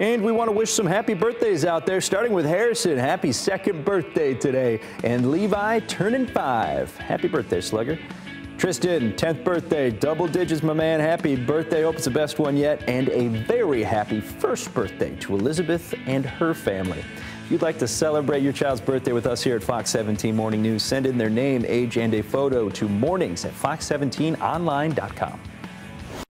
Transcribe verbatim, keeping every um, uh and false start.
And we want to wish some happy birthdays out there, starting with Harrison. Happy second birthday today. And Levi turning five. Happy birthday, Slugger. Tristen, tenth birthday, double digits, my man. Happy birthday. Hope it's the best one yet. And a very happy first birthday to Elizabeth and her family. If you'd like to celebrate your child's birthday with us here at Fox seventeen Morning News, send in their name, age, and a photo to mornings at fox seventeen online dot com.